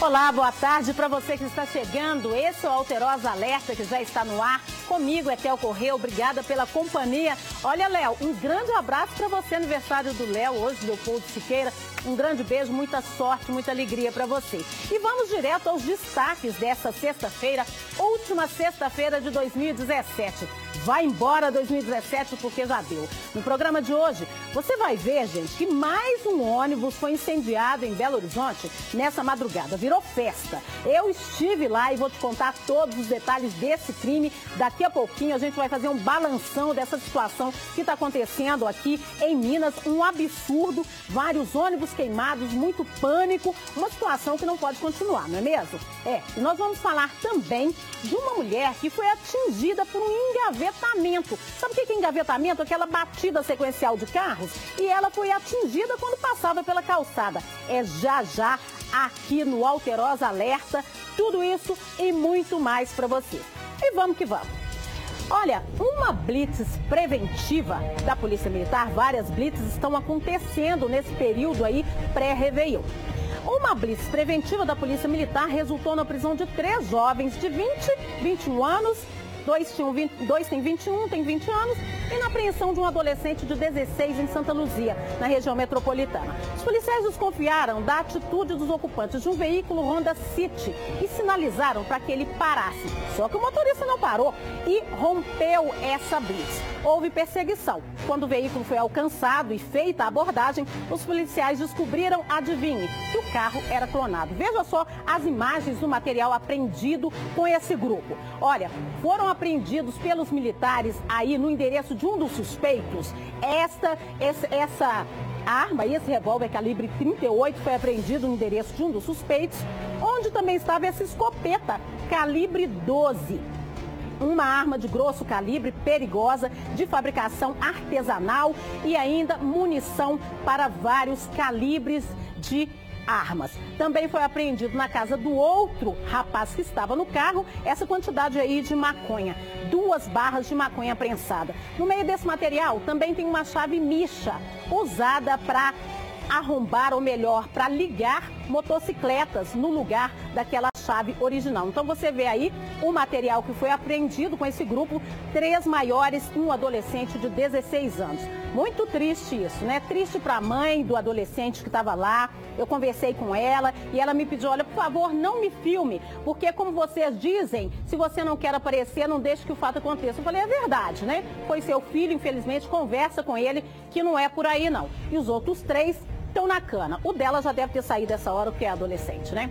Olá, boa tarde para você que está chegando. Esse é o Alterosa Alerta, que já está no ar. Comigo é Théo Corrêa, obrigada pela companhia. Olha, Léo, um grande abraço para você, aniversário do Léo, hoje, Leopoldo Siqueira. Um grande beijo, muita sorte, muita alegria para você. E vamos direto aos destaques dessa sexta-feira, última sexta-feira de 2017. Vai embora 2017 porque já deu. No programa de hoje, você vai ver, gente, que mais um ônibus foi incendiado em Belo Horizonte nessa madrugada. Virou festa. Eu estive lá e vou te contar todos os detalhes desse crime. Daqui a pouquinho a gente vai fazer um balanção dessa situação que está acontecendo aqui em Minas. Um absurdo, vários ônibus queimados, muito pânico, uma situação que não pode continuar, não é mesmo? E nós vamos falar também de uma mulher que foi atingida por um engavetamento. Sabe o que é engavetamento? Aquela batida sequencial de carros. E ela foi atingida quando passava pela calçada. É já aqui no Alterosa Alerta, tudo isso e muito mais para você. E vamos que vamos. Olha, uma blitz preventiva da Polícia Militar, várias blitzes estão acontecendo nesse período aí pré-réveillon. Uma blitz preventiva da Polícia Militar resultou na prisão de 3 jovens de 20, 21 anos, 2 têm 21, têm 20 anos, e na apreensão de um adolescente de 16 em Santa Luzia, na região metropolitana. Os policiais desconfiaram da atitude dos ocupantes de um veículo Honda City e sinalizaram para que ele parasse. Só que o motorista não parou e rompeu essa blitz. Houve perseguição. Quando o veículo foi alcançado e feita a abordagem, os policiais descobriram, adivinhe, que o carro era clonado. Veja só as imagens do material apreendido com esse grupo. Olha, foram apreendidos pelos militares aí no endereço de um dos suspeitos. Essa arma, esse revólver calibre 38 foi apreendido no endereço de um dos suspeitos, onde também estava essa escopeta calibre 12. Uma arma de grosso calibre, perigosa, de fabricação artesanal e ainda munição para vários calibres de armas. Também foi apreendido na casa do outro rapaz que estava no carro essa quantidade aí de maconha, 2 barras de maconha prensada. No meio desse material também tem uma chave micha usada para arrombar, ou melhor, para ligar motocicletas no lugar daquela chave original. Então você vê aí o material que foi apreendido com esse grupo, 3 maiores e um adolescente de 16 anos. Muito triste isso, né? Triste para a mãe do adolescente que estava lá. Eu conversei com ela e ela me pediu, olha, por favor, não me filme, porque como vocês dizem, se você não quer aparecer, não deixe que o fato aconteça. Eu falei, é verdade, né? Foi seu filho, infelizmente, conversa com ele, que não é por aí não. E os outros 3 estão na cana. O dela já deve ter saído essa hora, porque é adolescente, né?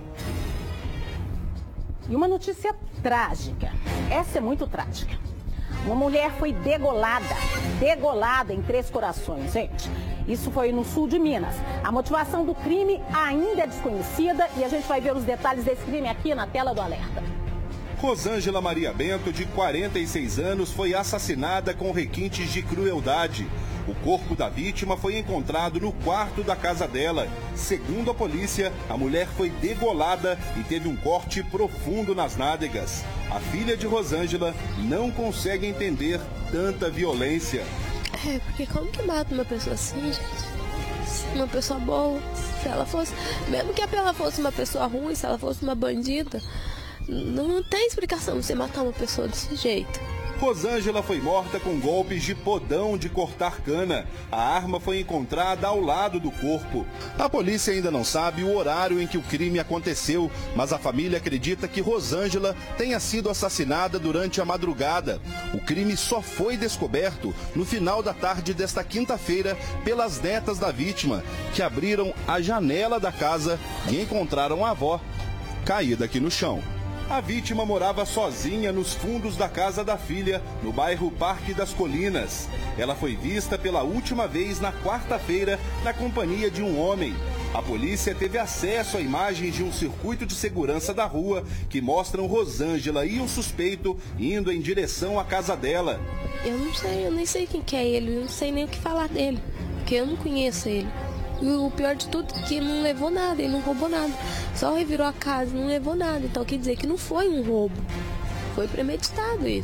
E uma notícia trágica. Essa é muito trágica. Uma mulher foi degolada em Três Corações, gente. Isso foi no sul de Minas. A motivação do crime ainda é desconhecida e a gente vai ver os detalhes desse crime aqui na tela do alerta. Rosângela Maria Bento, de 46 anos, foi assassinada com requintes de crueldade. O corpo da vítima foi encontrado no quarto da casa dela. Segundo a polícia, a mulher foi degolada e teve um corte profundo nas nádegas. A filha de Rosângela não consegue entender tanta violência. Porque como que mata uma pessoa assim, gente? Uma pessoa boa, se ela fosse... Mesmo que ela fosse uma pessoa ruim, se ela fosse uma bandida, não tem explicação você matar uma pessoa desse jeito. Rosângela foi morta com golpes de podão de cortar cana. A arma foi encontrada ao lado do corpo. A polícia ainda não sabe o horário em que o crime aconteceu, mas a família acredita que Rosângela tenha sido assassinada durante a madrugada. O crime só foi descoberto no final da tarde desta quinta-feira pelas netas da vítima, que abriram a janela da casa e encontraram a avó caída aqui no chão. A vítima morava sozinha nos fundos da casa da filha, no bairro Parque das Colinas. Ela foi vista pela última vez na quarta-feira na companhia de um homem. A polícia teve acesso a imagens de um circuito de segurança da rua que mostram Rosângela e o suspeito indo em direção à casa dela. Eu nem sei quem que é ele, eu não sei nem o que falar dele, porque eu não conheço ele. E o pior de tudo é que não levou nada, ele não roubou nada. Só revirou a casa, não levou nada. Então quer dizer que não foi um roubo. Foi premeditado isso.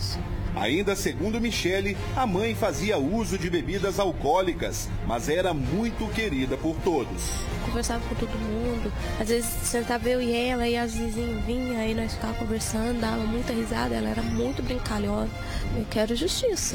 Ainda segundo Michele, a mãe fazia uso de bebidas alcoólicas, mas era muito querida por todos. Conversava com todo mundo, às vezes sentava eu e ela, e as vizinhas vinham, aí nós ficávamos conversando, dava muita risada, ela era muito brincalhona. Eu quero justiça.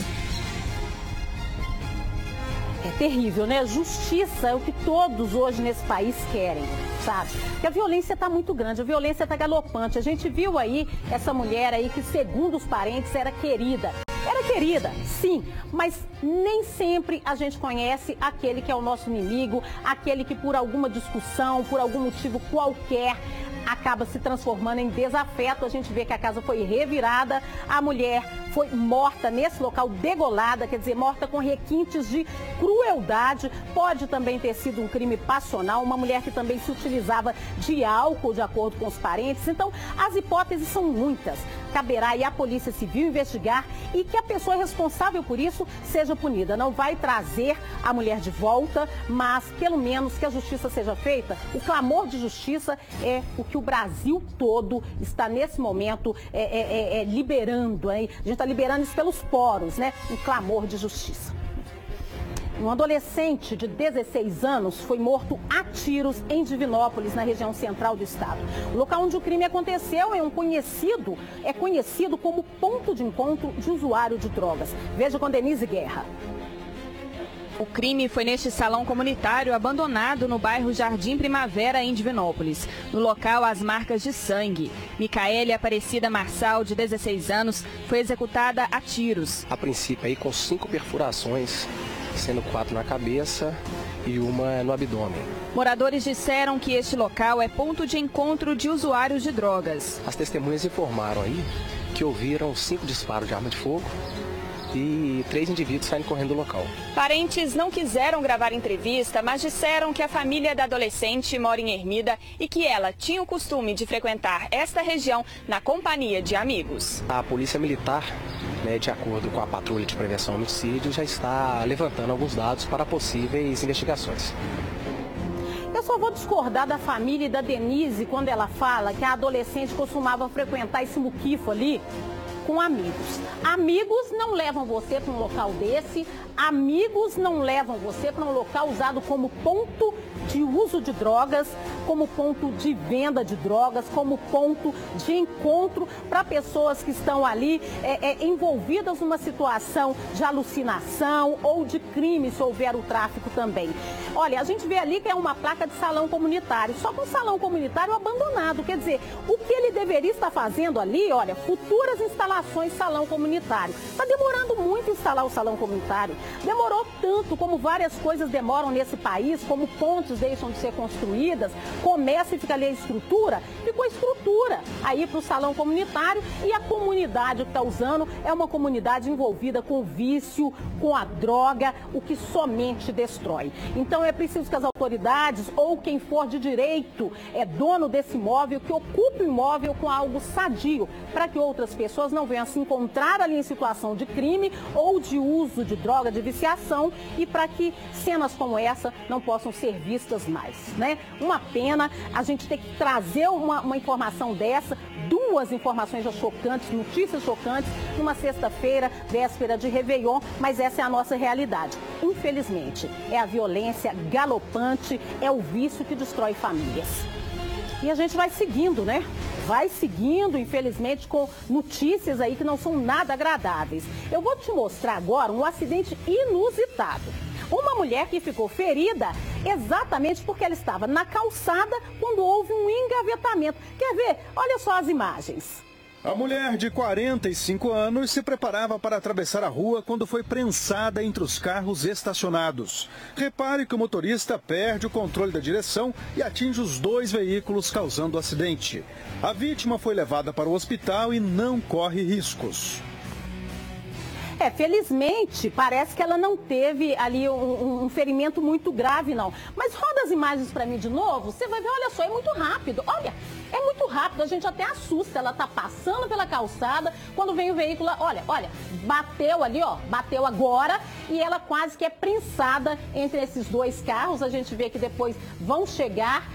É terrível, né? Justiça é o que todos hoje nesse país querem, sabe? Porque a violência está muito grande, a violência está galopante. A gente viu aí essa mulher aí que, segundo os parentes, era querida. Era querida, sim, mas nem sempre a gente conhece aquele que é o nosso inimigo, aquele que por alguma discussão, por algum motivo qualquer, acaba se transformando em desafeto. A gente vê que a casa foi revirada, a mulher foi morta nesse local, degolada, quer dizer, morta com requintes de crueldade. Pode também ter sido um crime passional, uma mulher que também se utilizava de álcool, de acordo com os parentes. Então, as hipóteses são muitas. Caberá aí à Polícia Civil investigar e que a pessoa responsável por isso seja punida. Não vai trazer a mulher de volta, mas pelo menos que a justiça seja feita. O clamor de justiça é o que o Brasil todo está nesse momento liberando. Hein? A gente está liberando isso pelos poros, né? Um clamor de justiça. Um adolescente de 16 anos foi morto a tiros em Divinópolis, na região central do estado. O local onde o crime aconteceu é conhecido como ponto de encontro de usuário de drogas. Veja com Denise Guerra. O crime foi neste salão comunitário abandonado no bairro Jardim Primavera, em Divinópolis. No local, as marcas de sangue. Micaele Aparecida Marçal, de 16 anos, foi executada a tiros. A princípio, aí com 5 perfurações, sendo 4 na cabeça e uma no abdômen. Moradores disseram que este local é ponto de encontro de usuários de drogas. As testemunhas informaram aí que ouviram 5 disparos de arma de fogo e 3 indivíduos saindo correndo do local. Parentes não quiseram gravar entrevista, mas disseram que a família da adolescente mora em Ermida e que ela tinha o costume de frequentar esta região na companhia de amigos. A Polícia Militar, de acordo com a Patrulha de Prevenção ao Homicídio, já está levantando alguns dados para possíveis investigações. Eu só vou discordar da família e da Denise quando ela fala que a adolescente costumava frequentar esse muquifo ali com amigos. Amigos não levam você para um local desse, amigos não levam você para um local usado como ponto de uso de drogas, como ponto de venda de drogas, como ponto de encontro para pessoas que estão ali envolvidas numa situação de alucinação ou de crime, se houver o tráfico também. Olha, a gente vê ali que é uma placa de salão comunitário, só que um salão comunitário abandonado. Quer dizer, o que ele deveria estar fazendo ali, olha, futuras instalações salão comunitário. Está demorando muito instalar o salão comunitário. Demorou tanto como várias coisas demoram nesse país, como pontes deixam de ser construídas, começa e fica ali a estrutura, ficou estrutura aí para o salão comunitário e a comunidade que está usando é uma comunidade envolvida com o vício, com a droga, o que somente destrói. Então é preciso que as autoridades ou quem for de direito dono desse imóvel, que ocupe o imóvel com algo sadio, para que outras pessoas não venham a se encontrar ali em situação de crime ou de uso de droga, de viciação, e para que cenas como essa não possam ser vistas mais, né? Uma pena a gente ter que trazer uma informação dessa, 2 informações já chocantes, notícias chocantes, numa sexta-feira, véspera de Réveillon, mas essa é a nossa realidade. Infelizmente, é a violência galopante, é o vício que destrói famílias. E a gente vai seguindo, né? Vai seguindo, infelizmente, com notícias aí que não são nada agradáveis. Eu vou te mostrar agora um acidente inusitado. Uma mulher que ficou ferida exatamente porque ela estava na calçada quando houve um engavetamento. Quer ver? Olha só as imagens. A mulher de 45 anos se preparava para atravessar a rua quando foi prensada entre os carros estacionados. Repare que o motorista perde o controle da direção e atinge os 2 veículos, causando o acidente. A vítima foi levada para o hospital e não corre riscos. Felizmente, parece que ela não teve ali um ferimento muito grave, não. Mas roda as imagens para mim de novo, você vai ver, olha só, é muito rápido. Olha, É muito rápido, a gente até assusta. Ela tá passando pela calçada, quando vem o veículo, olha, bateu ali, ó, bateu agora e ela quase que é prensada entre esses dois carros. A gente vê que depois vão chegar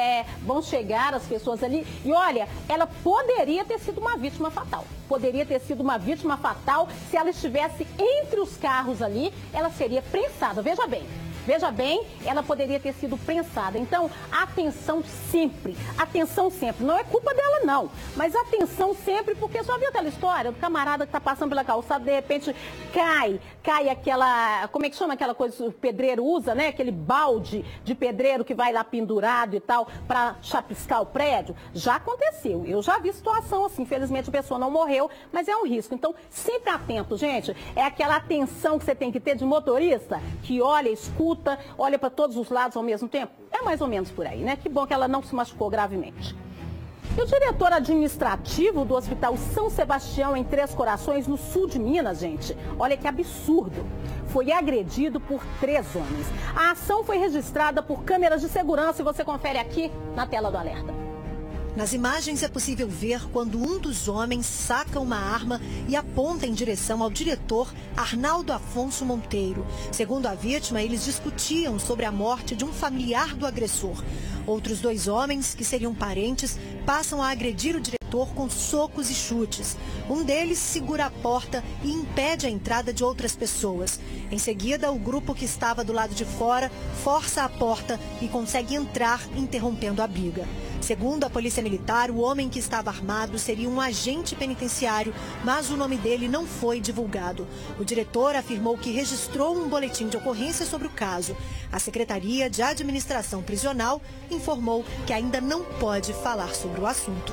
as pessoas ali. E olha, ela poderia ter sido uma vítima fatal. Poderia ter sido uma vítima fatal se ela estivesse entre os carros ali, ela seria prensada. Veja bem, ela poderia ter sido prensada. Então, atenção sempre. Não é culpa dela, não. Mas atenção sempre, porque só viu aquela história do camarada que está passando pela calçada, de repente cai aquela, como é que chama aquela coisa que o pedreiro usa, né? Aquele balde de pedreiro que vai lá pendurado e tal, para chapiscar o prédio. Já aconteceu. Eu já vi situação assim. Infelizmente, a pessoa não morreu, mas é um risco. Então, sempre atento, gente. É aquela atenção que você tem que ter de motorista, que olha, escuta, olha para todos os lados ao mesmo tempo. É mais ou menos por aí, né? Que bom que ela não se machucou gravemente. E o diretor administrativo do Hospital São Sebastião, em Três Corações, no sul de Minas, gente, olha que absurdo, foi agredido por 3 homens. A ação foi registrada por câmeras de segurança e você confere aqui na tela do alerta. Nas imagens é possível ver quando um dos homens saca uma arma e aponta em direção ao diretor Arnaldo Afonso Monteiro. Segundo a vítima, eles discutiam sobre a morte de um familiar do agressor. Outros 2 homens, que seriam parentes, passam a agredir o diretor com socos e chutes. Um deles segura a porta e impede a entrada de outras pessoas. Em seguida, o grupo que estava do lado de fora força a porta e consegue entrar, interrompendo a briga. Segundo a Polícia Militar, o homem que estava armado seria um agente penitenciário, mas o nome dele não foi divulgado. O diretor afirmou que registrou um boletim de ocorrência sobre o caso. A Secretaria de Administração Prisional informou que ainda não pode falar sobre o assunto.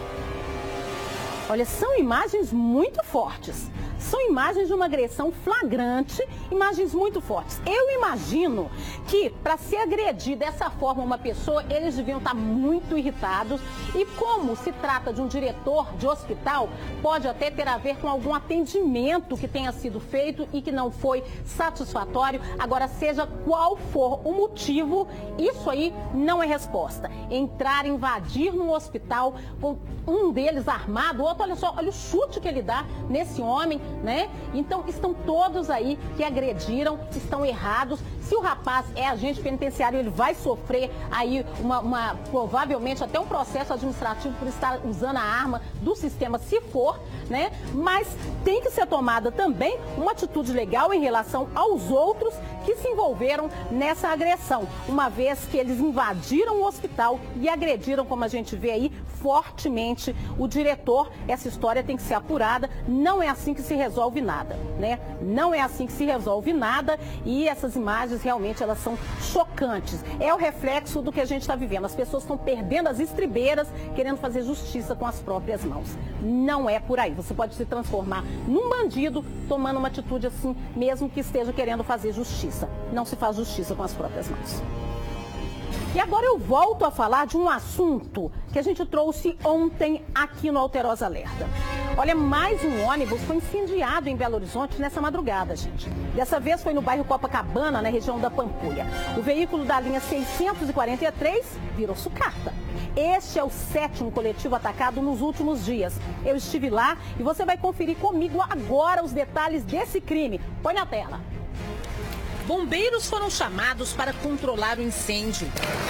Olha, são imagens muito fortes. São imagens de uma agressão flagrante, imagens muito fortes. Eu imagino que para se agredir dessa forma uma pessoa, eles deviam estar muito irritados. E como se trata de um diretor de hospital, pode até ter a ver com algum atendimento que tenha sido feito e que não foi satisfatório. Agora, seja qual for o motivo, isso aí não é resposta. Entrar, invadir num hospital com um deles armado, o outro, olha só, olha o chute que ele dá nesse homem, né? Então, estão todos aí que agrediram, estão errados. Se o rapaz é agente penitenciário, ele vai sofrer aí provavelmente até um processo administrativo por estar usando a arma do sistema, se for, né? Mas tem que ser tomada também uma atitude legal em relação aos outros que se envolveram nessa agressão, uma vez que eles invadiram o hospital e agrediram, como a gente vê aí, fortemente o diretor. Essa história tem que ser apurada, não é assim que se resolve nada, né? Não é assim que se resolve nada, e essas imagens realmente elas são chocantes. É o reflexo do que a gente está vivendo. As pessoas estão perdendo as estribeiras, querendo fazer justiça com as próprias mãos. Não é por aí. Você pode se transformar num bandido tomando uma atitude assim, mesmo que esteja querendo fazer justiça. Não se faz justiça com as próprias mãos. E agora eu volto a falar de um assunto que a gente trouxe ontem aqui no Alterosa Alerta. Olha, mais um ônibus foi incendiado em Belo Horizonte nessa madrugada, gente. Dessa vez foi no bairro Copacabana, na região da Pampulha. O veículo da linha 643 virou sucata. Este é o 7º coletivo atacado nos últimos dias. Eu estive lá e você vai conferir comigo agora os detalhes desse crime. Põe na tela. Bombeiros foram chamados para controlar o incêndio.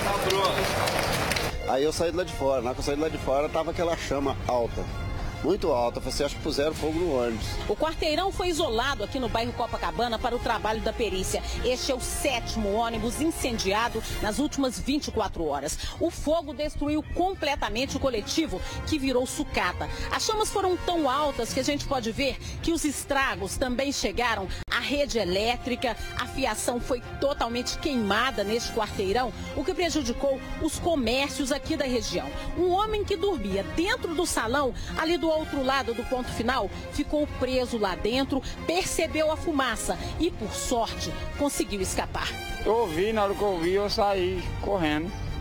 Aí eu saí de lá de fora. Na hora que eu saí de lá de fora, tava aquela chama alta. Muito alta, você acha que puseram fogo no ônibus. O quarteirão foi isolado aqui no bairro Copacabana para o trabalho da perícia. Este é o 7º ônibus incendiado nas últimas 24 horas. O fogo destruiu completamente o coletivo, que virou sucata. As chamas foram tão altas que a gente pode ver que os estragos também chegaram à rede elétrica. A fiação foi totalmente queimada neste quarteirão, o que prejudicou os comércios aqui da região. Um homem que dormia dentro do salão, ali do outro lado do ponto final, ficou preso lá dentro, percebeu a fumaça e, por sorte, conseguiu escapar. Eu ouvi, na hora que eu ouvi, eu saí correndo.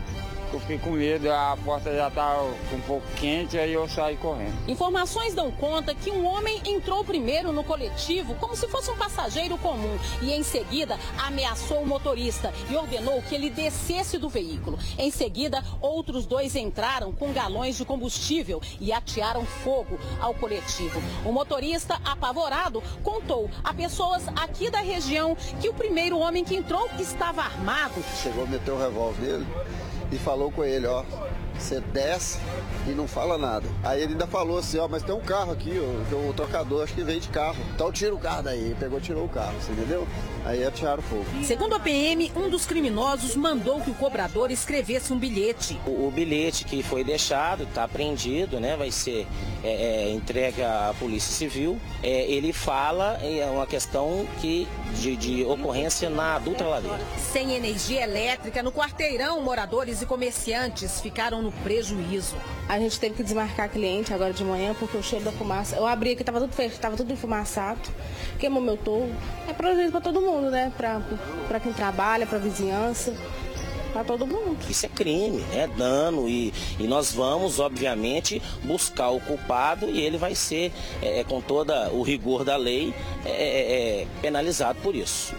Eu fiquei com medo, a porta já estava um pouco quente, aí eu saí correndo. Informações dão conta que um homem entrou primeiro no coletivo como se fosse um passageiro comum e em seguida ameaçou o motorista e ordenou que ele descesse do veículo. Em seguida, outros dois entraram com galões de combustível e atearam fogo ao coletivo. O motorista, apavorado, contou a pessoas aqui da região que o primeiro homem que entrou estava armado. Chegou a meter o revólver nele e falou com ele, ó, você desce e não fala nada. Aí ele ainda falou assim, ó, mas tem um carro aqui, ó, o trocador acho que veio de carro. Então tira o carro daí. Ele pegou e tirou o carro, você entendeu? Aí atiraram fogo. Segundo a PM, um dos criminosos mandou que o cobrador escrevesse um bilhete. O bilhete que foi deixado, está apreendido, né? Vai ser entregue à Polícia Civil. Ele fala, é uma questão de ocorrência na Dutra Ladeira. Sem energia elétrica, no quarteirão, moradores e comerciantes ficaram no prejuízo. A gente teve que desmarcar cliente agora de manhã porque o cheiro da fumaça. Eu abri aqui, estava tudo fechado, estava tudo enfumaçado, queimou meu touro. É prejuízo para todo mundo, né? Para quem trabalha, para a vizinhança, para todo mundo. Isso é crime, é dano e nós vamos, obviamente, buscar o culpado e ele vai ser, com todo o rigor da lei, penalizado por isso.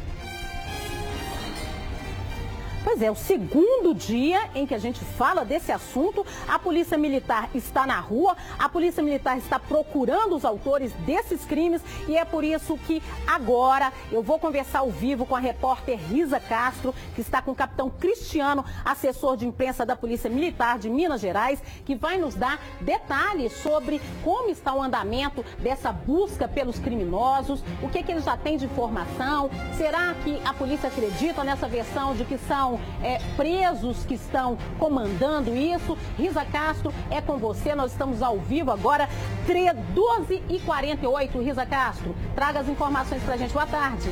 Pois é, o segundo dia em que a gente fala desse assunto, a Polícia Militar está na rua, a Polícia Militar está procurando os autores desses crimes e é por isso que agora eu vou conversar ao vivo com a repórter Risa Castro, que está com o capitão Cristiano, assessor de imprensa da Polícia Militar de Minas Gerais, que vai nos dar detalhes sobre como está o andamento dessa busca pelos criminosos, o que ele já tem de informação, será que a polícia acredita nessa versão de que são presos que estão comandando isso? Risa Castro, é com você, nós estamos ao vivo agora, 12h48. Risa Castro, traga as informações pra gente, boa tarde.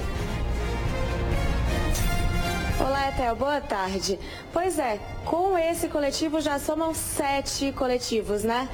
Olá, Etel, boa tarde. Pois é, com esse coletivo já somam 7 coletivos, né?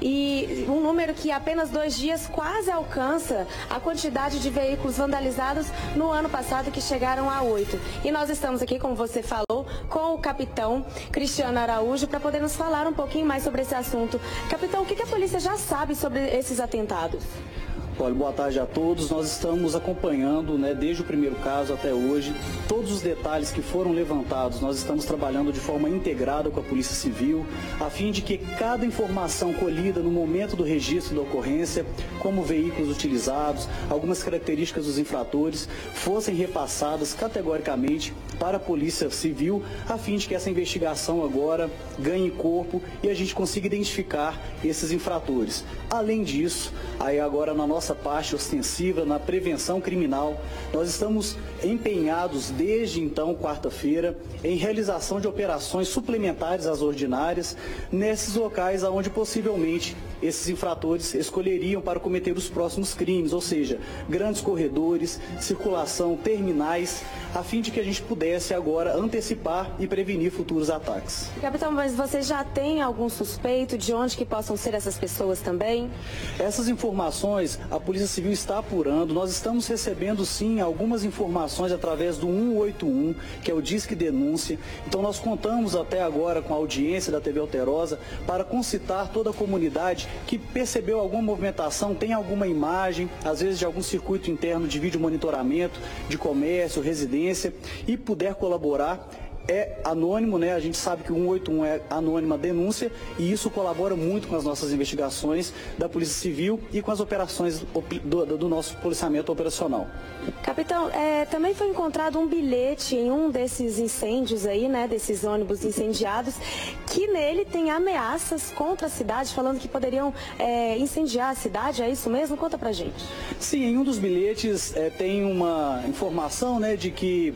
E um número que apenas 2 dias quase alcança a quantidade de veículos vandalizados no ano passado, que chegaram a 8. E nós estamos aqui, como você falou, com o capitão Cristiano Araújo para poder nos falar um pouquinho mais sobre esse assunto. Capitão, o que a polícia já sabe sobre esses atentados? Olha, boa tarde a todos. Nós estamos acompanhando, né, desde o primeiro caso até hoje, todos os detalhes que foram levantados. Nós estamos trabalhando de forma integrada com a Polícia Civil, a fim de que cada informação colhida no momento do registro da ocorrência, como veículos utilizados, algumas características dos infratores, fossem repassadas categoricamente para a Polícia Civil, a fim de que essa investigação agora ganhe corpo e a gente consiga identificar esses infratores. Além disso, aí agora na nossa parte ostensiva, na prevenção criminal, nós estamos empenhados desde então, quarta-feira, em realização de operações suplementares às ordinárias, nesses locais onde possivelmente esses infratores escolheriam para cometer os próximos crimes, ou seja, grandes corredores, circulação, terminais, a fim de que a gente pudesse agora antecipar e prevenir futuros ataques. Capitão, mas você já tem algum suspeito de onde que possam ser essas pessoas também? Essas informações a Polícia Civil está apurando. Nós estamos recebendo sim algumas informações através do 181, que é o Disque Denúncia. Então nós contamos até agora com a audiência da TV Alterosa para concitar toda a comunidade que percebeu alguma movimentação, tem alguma imagem, às vezes de algum circuito interno de vídeo monitoramento, de comércio, residência, e puder colaborar. É anônimo, né? A gente sabe que o 181 é anônima denúncia e isso colabora muito com as nossas investigações da Polícia Civil e com as operações do nosso policiamento operacional. Capitão, também foi encontrado um bilhete em um desses incêndios aí, né? Desses ônibus incendiados, que nele tem ameaças contra a cidade, falando que poderiam incendiar a cidade, é isso mesmo? Conta pra gente. Sim, em um dos bilhetes tem uma informação, né, de que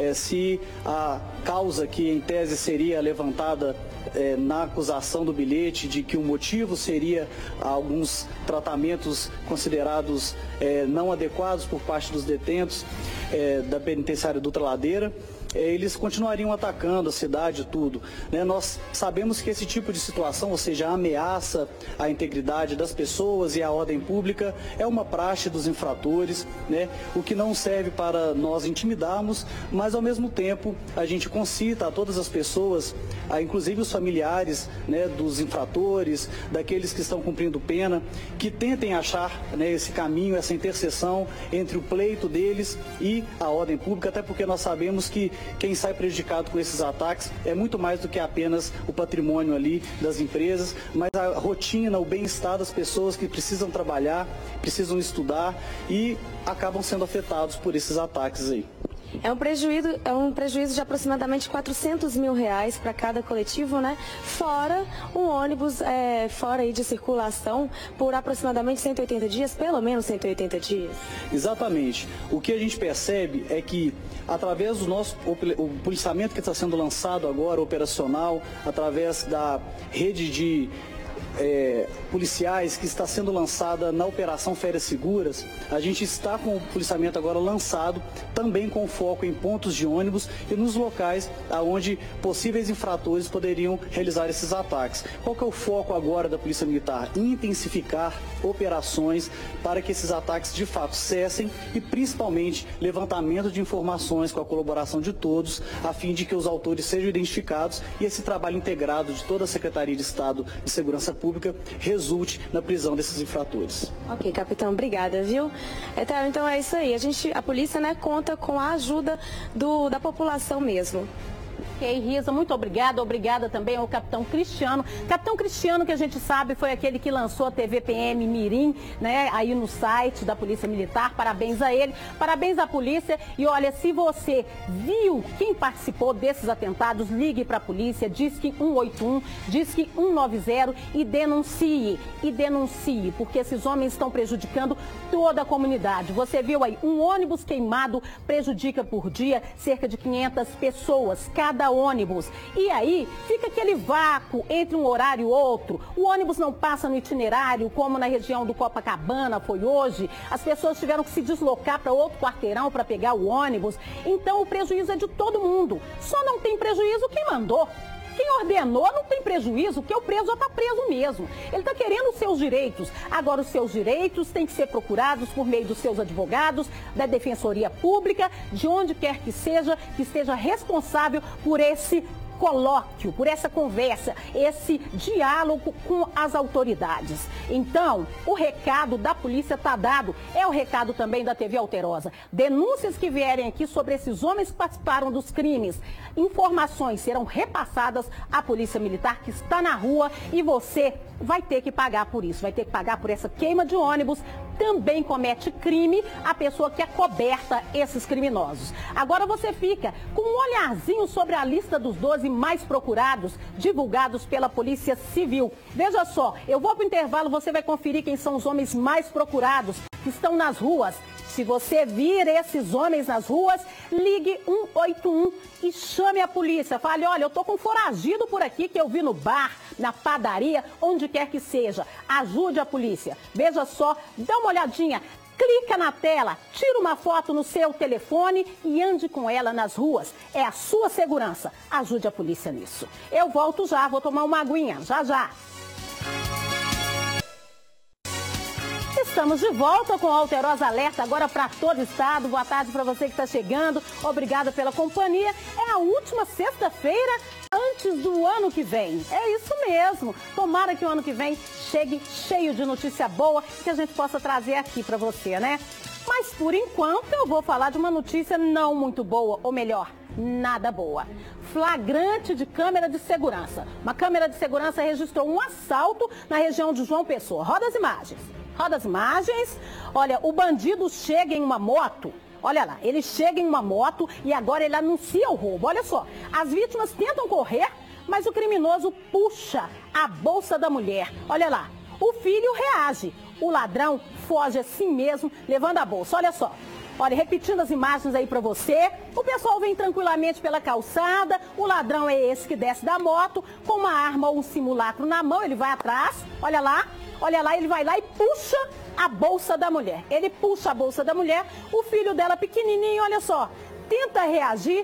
se a causa que em tese seria levantada na acusação do bilhete, de que o motivo seria alguns tratamentos considerados não adequados por parte dos detentos da penitenciária Dutra Ladeira, eles continuariam atacando a cidade e tudo, né? Nós sabemos que esse tipo de situação, ou seja, a ameaça à integridade das pessoas e à ordem pública, é uma praxe dos infratores, né? O que não serve para nós intimidarmos, mas ao mesmo tempo a gente concita a todas as pessoas, inclusive os familiares, né, dos infratores, daqueles que estão cumprindo pena, que tentem achar, né, esse caminho, essa interseção entre o pleito deles e a ordem pública, até porque nós sabemos que quem sai prejudicado com esses ataques é muito mais do que apenas o patrimônio ali das empresas, mas a rotina, o bem-estar das pessoas que precisam trabalhar, precisam estudar e acabam sendo afetados por esses ataques aí. É um prejuízo de aproximadamente R$400 mil para cada coletivo, né? Fora um ônibus fora aí de circulação por aproximadamente 180 dias, pelo menos 180 dias. Exatamente. O que a gente percebe é que através do o policiamento que está sendo lançado agora, operacional, através da rede de policiais que está sendo lançada na Operação Férias Seguras, a gente está com o policiamento agora lançado, também com foco em pontos de ônibus e nos locais onde possíveis infratores poderiam realizar esses ataques. Qual que é o foco agora da Polícia Militar? Intensificar operações para que esses ataques de fato cessem e principalmente levantamento de informações com a colaboração de todos, a fim de que os autores sejam identificados e esse trabalho integrado de toda a Secretaria de Estado de Segurança Pública resulte na prisão desses infratores. Ok, capitão, obrigada, viu? Então é isso aí, a polícia, né, conta com a ajuda da população mesmo. Ok, Risa, muito obrigada também ao Capitão Cristiano. Capitão Cristiano, que a gente sabe, foi aquele que lançou a TV PM Mirim, né, aí no site da Polícia Militar. Parabéns a ele, parabéns à polícia. E olha, se você viu quem participou desses atentados, ligue para a polícia, Disque 181, Disque 190 e denuncie, porque esses homens estão prejudicando toda a comunidade. Você viu aí, um ônibus queimado prejudica por dia cerca de 500 pessoas, cada ônibus. E aí fica aquele vácuo entre um horário e outro. O ônibus não passa no itinerário, como na região do Copacabana foi hoje. As pessoas tiveram que se deslocar para outro quarteirão para pegar o ônibus. Então o prejuízo é de todo mundo. Só não tem prejuízo quem mandou. Quem ordenou não tem prejuízo, porque o preso já está preso mesmo. Ele está querendo os seus direitos. Agora, os seus direitos têm que ser procurados por meio dos seus advogados, da Defensoria Pública, de onde quer que esteja responsável por esse colóquio, por essa conversa, esse diálogo com as autoridades. Então, o recado da polícia está dado, é o recado também da TV Alterosa. Denúncias que vierem aqui sobre esses homens que participaram dos crimes, informações serão repassadas à Polícia Militar que está na rua e você vai ter que pagar por isso, vai ter que pagar por essa queima de ônibus. Também comete crime a pessoa que acoberta esses criminosos. Agora você fica com um olharzinho sobre a lista dos 12 mais procurados, divulgados pela Polícia Civil. Veja só, eu vou para o intervalo, você vai conferir quem são os homens mais procurados que estão nas ruas. Se você vir esses homens nas ruas, ligue 181 e chame a polícia. Fale, olha, eu tô com um foragido por aqui que eu vi no bar, na padaria, onde quer que seja. Ajude a polícia. Veja só, dá uma olhadinha. Clica na tela, tira uma foto no seu telefone e ande com ela nas ruas. É a sua segurança. Ajude a polícia nisso. Eu volto já, vou tomar uma aguinha. Já. Estamos de volta com o Alterosa Alerta, agora para todo o estado. Boa tarde para você que está chegando. Obrigada pela companhia. É a última sexta-feira antes do ano que vem. É isso mesmo. Tomara que o ano que vem chegue cheio de notícia boa que a gente possa trazer aqui para você, né? Mas por enquanto eu vou falar de uma notícia não muito boa, ou melhor, nada boa. Flagrante de câmera de segurança. Uma câmera de segurança registrou um assalto na região de João Pessoa. Roda as imagens. Olha, o bandido chega em uma moto. Olha lá, ele chega em uma moto e agora ele anuncia o roubo. Olha só, as vítimas tentam correr, mas o criminoso puxa a bolsa da mulher. Olha lá, o filho reage. O ladrão foge assim mesmo, levando a bolsa. Olha só. Olha, repetindo as imagens aí pra você, o pessoal vem tranquilamente pela calçada, o ladrão é esse que desce da moto, com uma arma ou um simulacro na mão, ele vai atrás, olha lá, ele vai lá e puxa a bolsa da mulher. Ele puxa a bolsa da mulher, o filho dela pequenininho, olha só, tenta reagir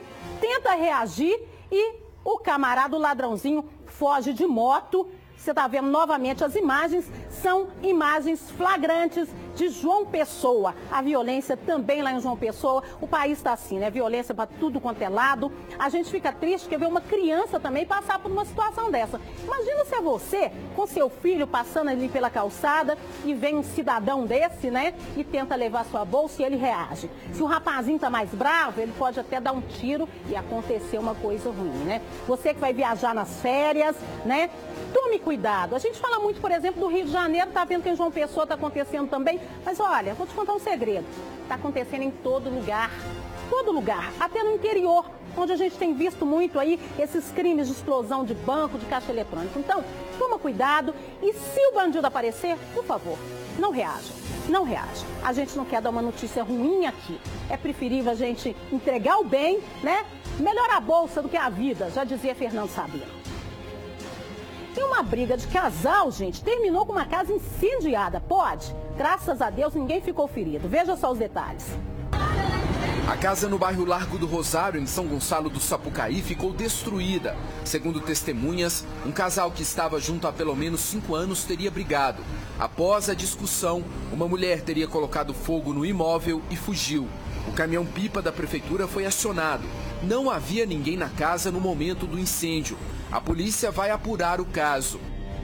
e o camarada, o ladrãozinho, foge de moto. Você está vendo novamente as imagens, são imagens flagrantes de João Pessoa. A violência também lá em João Pessoa, o país está assim, né? Violência para tudo quanto é lado. A gente fica triste porque vê uma criança também passar por uma situação dessa. Imagina se é você, com seu filho, passando ali pela calçada e vem um cidadão desse, né? E tenta levar sua bolsa e ele reage. Se o rapazinho está mais bravo, ele pode até dar um tiro e acontecer uma coisa ruim, né? Você que vai viajar nas férias, né? Tome cuidado. A gente fala muito, por exemplo, do Rio de Janeiro, tá vendo que em João Pessoa está acontecendo também. Mas olha, vou te contar um segredo. Está acontecendo em todo lugar, até no interior, onde a gente tem visto muito aí esses crimes de explosão de banco, de caixa eletrônica. Então, toma cuidado e se o bandido aparecer, por favor, não reaja. Não reaja. A gente não quer dar uma notícia ruim aqui. É preferível a gente entregar o bem, né? Melhor a bolsa do que a vida, já dizia Fernando Sabino. E uma briga de casal, gente, terminou com uma casa incendiada. Pode? Graças a Deus, ninguém ficou ferido. Veja só os detalhes. A casa no bairro Largo do Rosário, em São Gonçalo do Sapucaí, ficou destruída. Segundo testemunhas, um casal que estava junto há pelo menos 5 anos teria brigado. Após a discussão, uma mulher teria colocado fogo no imóvel e fugiu. O caminhão-pipa da prefeitura foi acionado. Não havia ninguém na casa no momento do incêndio. A polícia vai apurar o caso.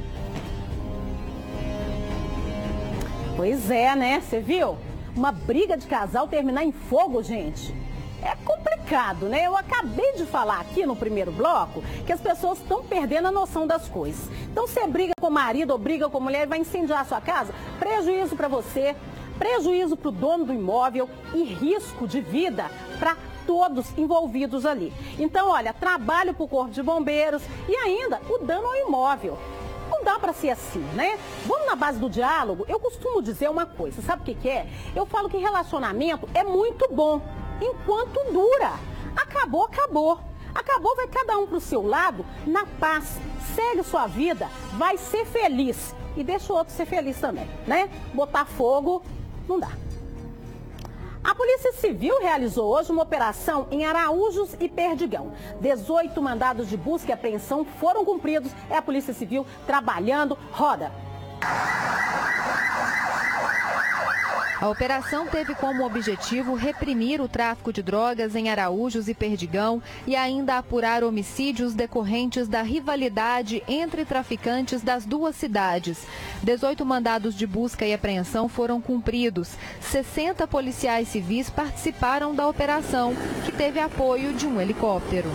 Pois é, né? Você viu? Uma briga de casal terminar em fogo, gente. É complicado, né? Eu acabei de falar aqui no primeiro bloco que as pessoas estão perdendo a noção das coisas. Então, você briga com o marido ou briga com a mulher e vai incendiar a sua casa, prejuízo para você, prejuízo para o dono do imóvel e risco de vida para todos envolvidos ali. Então, olha, trabalho para o Corpo de Bombeiros e ainda o dano ao imóvel. Não dá para ser assim, né? Vamos na base do diálogo. Eu costumo dizer uma coisa, sabe o que é? Eu falo que relacionamento é muito bom, enquanto dura. Acabou, acabou. Acabou, vai cada um para o seu lado, na paz. Segue sua vida, vai ser feliz. E deixa o outro ser feliz também, né? Botar fogo, não dá. A Polícia Civil realizou hoje uma operação em Araújos e Perdigão. 18 mandados de busca e apreensão foram cumpridos. É a Polícia Civil trabalhando. Roda. A operação teve como objetivo reprimir o tráfico de drogas em Araújos e Perdigão e ainda apurar homicídios decorrentes da rivalidade entre traficantes das duas cidades. 18 mandados de busca e apreensão foram cumpridos. 60 policiais civis participaram da operação, que teve apoio de um helicóptero.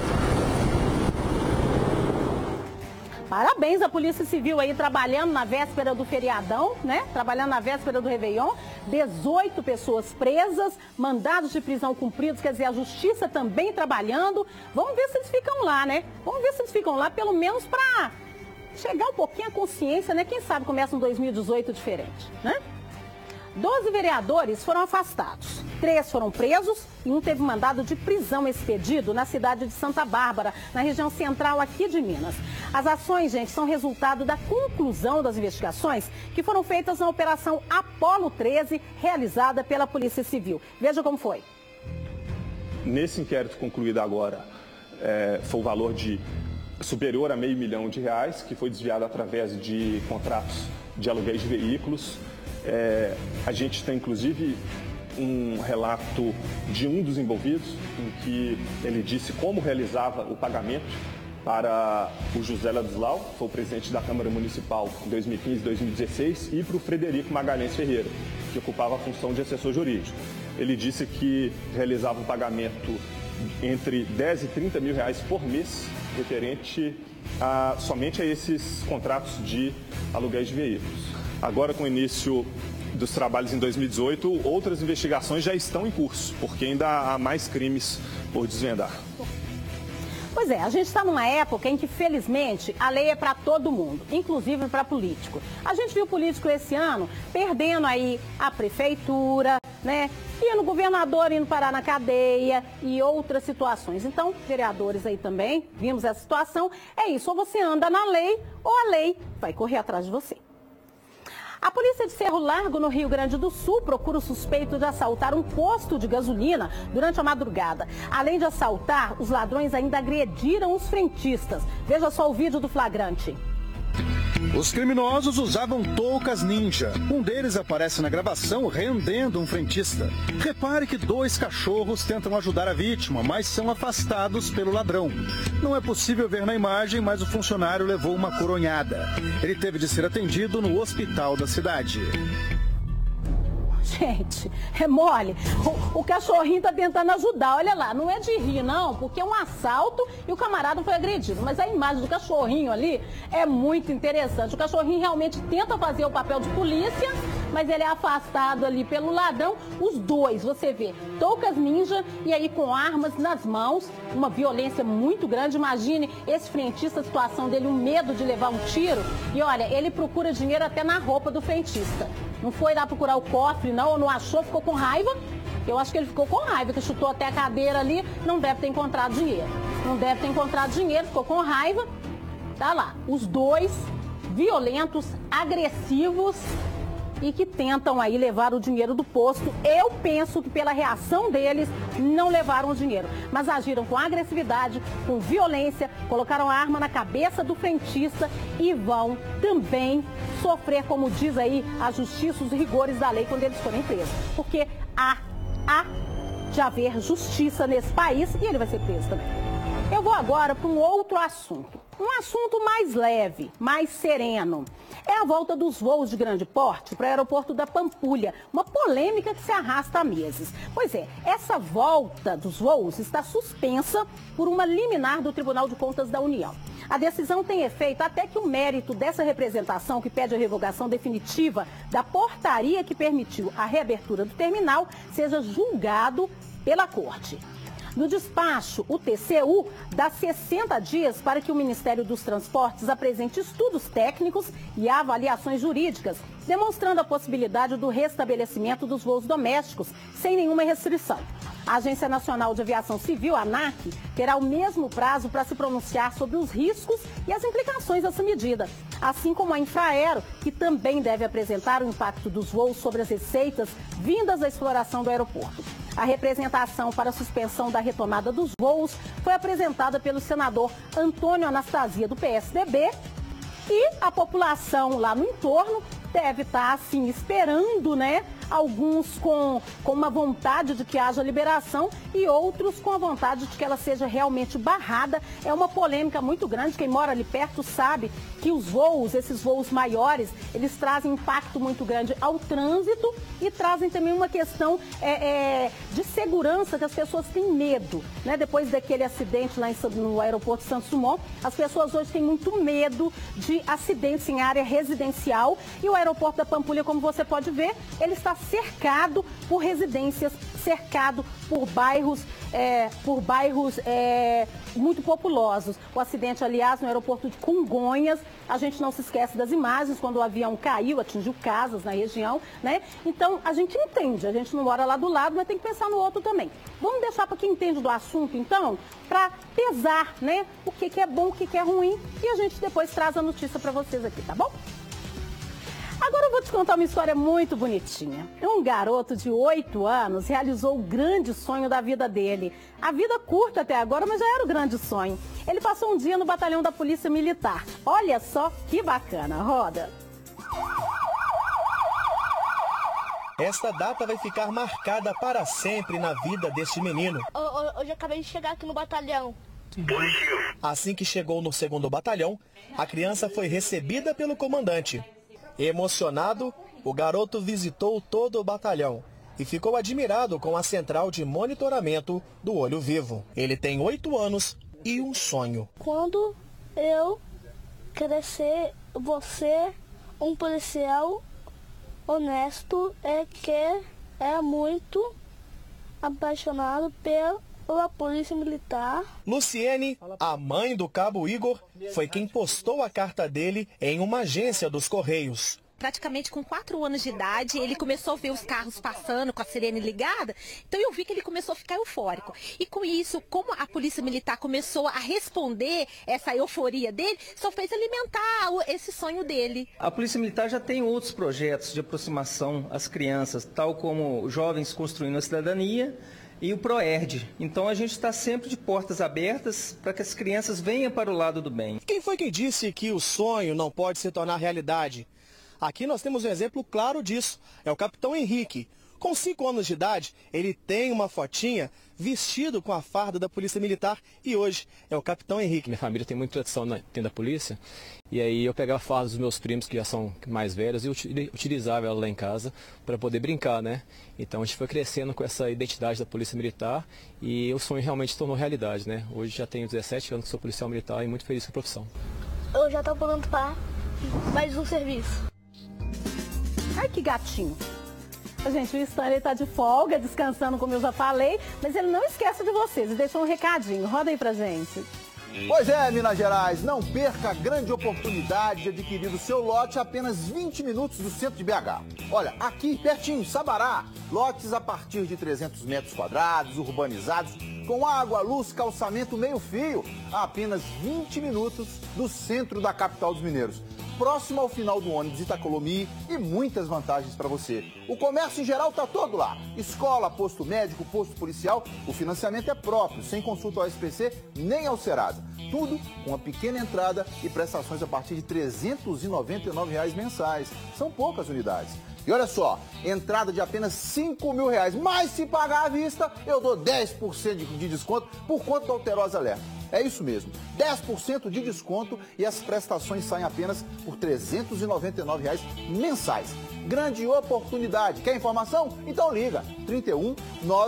Parabéns à Polícia Civil aí trabalhando na véspera do feriadão, né? Trabalhando na véspera do Réveillon. 18 pessoas presas, mandados de prisão cumpridos, quer dizer, a Justiça também trabalhando. Vamos ver se eles ficam lá, né? Vamos ver se eles ficam lá, pelo menos para chegar um pouquinho à consciência, né? Quem sabe começa um 2018 diferente, né? 12 vereadores foram afastados, 3 foram presos e um teve mandado de prisão expedido na cidade de Santa Bárbara, na região central aqui de Minas. As ações, gente, são resultado da conclusão das investigações que foram feitas na Operação Apolo 13, realizada pela Polícia Civil. Veja como foi. Nesse inquérito concluído agora, foi o valor de superior a R$500 milhão, que foi desviado através de contratos de aluguéis de veículos. A gente tem, inclusive, um relato de um dos envolvidos, em que ele disse como realizava o pagamento para o José Ladislau, que foi o presidente da Câmara Municipal em 2015 e 2016, e para o Frederico Magalhães Ferreira, que ocupava a função de assessor jurídico. Ele disse que realizava um pagamento entre 10 e 30 mil reais por mês, referente somente a esses contratos de aluguéis de veículos. Agora, com o início dos trabalhos em 2018, outras investigações já estão em curso, porque ainda há mais crimes por desvendar. Pois é, a gente está numa época em que, felizmente, a lei é para todo mundo, inclusive para político. A gente viu político esse ano perdendo aí a prefeitura, né? E o governador indo parar na cadeia e outras situações. Então, vereadores aí também, vimos essa situação. É isso, ou você anda na lei, ou a lei vai correr atrás de você. A polícia de Cerro Largo, no Rio Grande do Sul, procura o suspeito de assaltar um posto de gasolina durante a madrugada. Além de assaltar, os ladrões ainda agrediram os frentistas. Veja só o vídeo do flagrante. Os criminosos usavam toucas ninja. Um deles aparece na gravação rendendo um frentista. Repare que 2 cachorros tentam ajudar a vítima, mas são afastados pelo ladrão. Não é possível ver na imagem, mas o funcionário levou uma coronhada. Ele teve de ser atendido no hospital da cidade. Gente, é mole. O cachorrinho tá tentando ajudar. Olha lá, não é de rir não, porque é um assalto e o camarada foi agredido. Mas a imagem do cachorrinho ali é muito interessante. O cachorrinho realmente tenta fazer o papel de polícia, mas ele é afastado ali pelo ladrão. Os dois, você vê, toucas ninja e aí com armas nas mãos, uma violência muito grande. Imagine esse frentista, a situação dele, o medo de levar um tiro. E olha, ele procura dinheiro até na roupa do frentista. Não foi lá procurar o cofre, não achou, ficou com raiva. Eu acho que ele ficou com raiva, que chutou até a cadeira ali, não deve ter encontrado dinheiro. Não deve ter encontrado dinheiro, ficou com raiva. Tá lá, os dois violentos, agressivos e que tentam aí levar o dinheiro do posto. Eu penso que pela reação deles não levaram o dinheiro, mas agiram com agressividade, com violência, colocaram a arma na cabeça do frentista e vão também sofrer, como diz aí a justiça, os rigores da lei quando eles forem presos. Porque há de haver justiça nesse país e ele vai ser preso também. Eu vou agora para um outro assunto. Um assunto mais leve, mais sereno. É a volta dos voos de grande porte para o aeroporto da Pampulha. Uma polêmica que se arrasta há meses. Pois é, essa volta dos voos está suspensa por uma liminar do Tribunal de Contas da União. A decisão tem efeito até que o mérito dessa representação, que pede a revogação definitiva da portaria que permitiu a reabertura do terminal, seja julgado pela Corte. No despacho, o TCU dá 60 dias para que o Ministério dos Transportes apresente estudos técnicos e avaliações jurídicas, demonstrando a possibilidade do restabelecimento dos voos domésticos sem nenhuma restrição. A Agência Nacional de Aviação Civil, ANAC, terá o mesmo prazo para se pronunciar sobre os riscos e as implicações dessa medida, assim como a Infraero, que também deve apresentar o impacto dos voos sobre as receitas vindas da exploração do aeroporto. A representação para a suspensão da retomada dos voos foi apresentada pelo senador Antônio Anastasia, do PSDB, e a população lá no entorno deve estar, assim, esperando, né? Alguns com uma vontade de que haja liberação e outros com a vontade de que ela seja realmente barrada. É uma polêmica muito grande. Quem mora ali perto sabe que os voos, esses voos maiores, eles trazem impacto muito grande ao trânsito e trazem também uma questão de segurança, que as pessoas têm medo, né? Depois daquele acidente lá no aeroporto de Santos Dumont, as pessoas hoje têm muito medo de acidentes em área residencial e o aeroporto da Pampulha, como você pode ver, ele está cercado por residências, cercado por bairros muito populosos. O acidente, aliás, no aeroporto de Congonhas, a gente não se esquece das imagens, quando o avião caiu, atingiu casas na região, né? Então, a gente entende, a gente não mora lá do lado, mas tem que pensar no outro também. Vamos deixar para quem entende do assunto, então, para pesar, né? O que é bom, o que é ruim, e a gente depois traz a notícia para vocês aqui, tá bom? Agora eu vou te contar uma história muito bonitinha. Um garoto de 8 anos realizou o grande sonho da vida dele. A vida curta até agora, mas já era o grande sonho. Ele passou um dia no batalhão da Polícia Militar. Olha só que bacana, roda. Esta data vai ficar marcada para sempre na vida deste menino. Hoje acabei de chegar aqui no batalhão. Assim que chegou no 2º batalhão, a criança foi recebida pelo comandante. Emocionado, o garoto visitou todo o batalhão e ficou admirado com a central de monitoramento do Olho Vivo. Ele tem 8 anos e um sonho. Quando eu crescer, vou ser um policial honesto que é muito apaixonado pela Polícia Militar. Luciene, a mãe do cabo Igor, foi quem postou a carta dele em uma agência dos Correios. praticamente com 4 anos de idade, ele começou a ver os carros passando com a sirene ligada, então eu vi que ele começou a ficar eufórico. E com isso, como a polícia militar começou a responder essa euforia dele, só fez alimentar esse sonho dele. A Polícia Militar já tem outros projetos de aproximação às crianças, tal como Jovens Construindo a Cidadania e o ProERD. Então a gente está sempre de portas abertas para que as crianças venham para o lado do bem. Quem foi quem disse que o sonho não pode se tornar realidade? Aqui nós temos um exemplo claro disso. É o Capitão Henrique. Com 5 anos de idade, ele tem uma fotinha vestido com a farda da Polícia Militar e hoje é o Capitão Henrique. Minha família tem muita tradição dentro da polícia e aí eu pegava a farda dos meus primos que já são mais velhos e utilizava ela lá em casa para poder brincar, né? Então a gente foi crescendo com essa identidade da Polícia Militar e o sonho realmente se tornou realidade, né? Hoje já tenho 17 anos que sou policial militar e muito feliz com a profissão. Eu já estou pronto para mais um serviço. Ai, que gatinho. Gente, o Stanley tá de folga, descansando, como eu já falei, mas ele não esquece de vocês e deixou um recadinho. Roda aí pra gente. Pois é, Minas Gerais, não perca a grande oportunidade de adquirir o seu lote a apenas 20 minutos do centro de BH. Olha, aqui pertinho, Sabará, lotes a partir de 300 metros quadrados, urbanizados, com água, luz, calçamento meio-fio, a apenas 20 minutos do centro da capital dos mineiros. Próximo ao final do ônibus Itacolomi e muitas vantagens para você. O comércio em geral está todo lá. Escola, posto médico, posto policial. O financiamento é próprio, sem consulta ao SPC nem ao Serasa. Tudo com uma pequena entrada e prestações a partir de R$ 399 mensais. São poucas unidades. E olha só, entrada de apenas R$ 5.000, mas se pagar à vista, eu dou 10% de desconto por conta do Alterosa Alerta. É isso mesmo, 10% de desconto e as prestações saem apenas por R$ 399 mensais. Grande oportunidade. Quer informação? Então liga, 31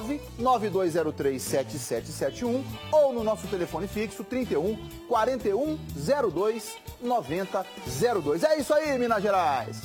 99203 7771 ou no nosso telefone fixo, 31 41 02 9002. É isso aí, Minas Gerais.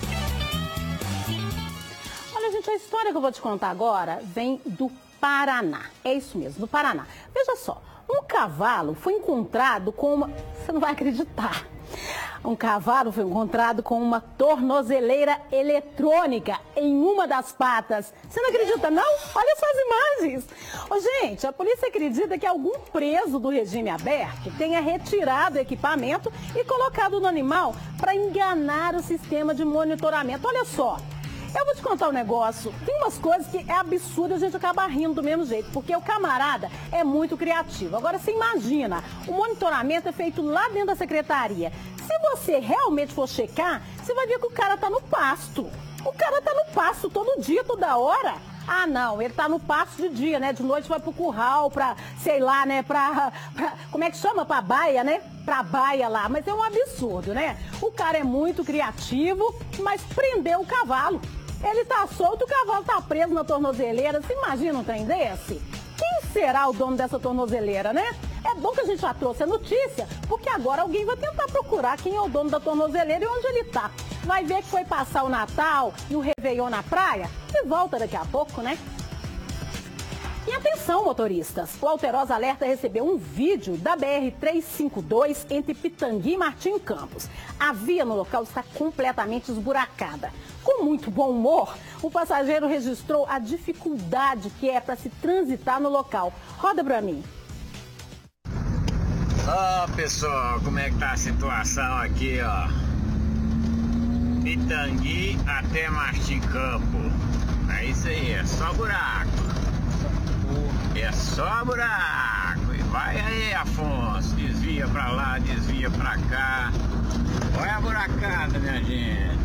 Olha, gente, a história que eu vou te contar agora vem do Paraná. É isso mesmo, do Paraná. Veja só, um cavalo foi encontrado com uma... Você não vai acreditar. Um cavalo foi encontrado com uma tornozeleira eletrônica em uma das patas. Você não acredita, não? Olha só as imagens. Ô, gente, a polícia acredita que algum preso do regime aberto tenha retirado o equipamento e colocado no animal para enganar o sistema de monitoramento. Olha só. Eu vou te contar um negócio, tem umas coisas que é absurdo a gente acabar rindo do mesmo jeito, porque o camarada é muito criativo. Agora, você imagina, o monitoramento é feito lá dentro da secretaria. Se você realmente for checar, você vai ver que o cara tá no pasto. O cara tá no pasto todo dia, toda hora. Ah, não, ele tá no pasto de dia, né? De noite vai pro curral, pra, sei lá, né? Como é que chama? Pra baia, né? Pra baia lá. Mas é um absurdo, né? O cara é muito criativo, mas prendeu o cavalo. Ele tá solto, o cavalo tá preso na tornozeleira. Você imagina um trem desse? Quem será o dono dessa tornozeleira, né? É bom que a gente já trouxe a notícia, porque agora alguém vai tentar procurar quem é o dono da tornozeleira e onde ele tá. Vai ver que foi passar o Natal e o Réveillon na praia e volta daqui a pouco, né? E atenção, motoristas, o Alterosa Alerta recebeu um vídeo da BR-352 entre Pitangui e Martim Campos. A via no local está completamente esburacada. Com muito bom humor, o passageiro registrou a dificuldade que é para se transitar no local. Roda para mim. Ó, pessoal, como é que tá a situação aqui, ó? Pitangui até Martim Campos. É isso aí, é só buraco. É só buraco. E vai aí, Afonso. Desvia pra lá, desvia pra cá. Olha a buracada, minha gente.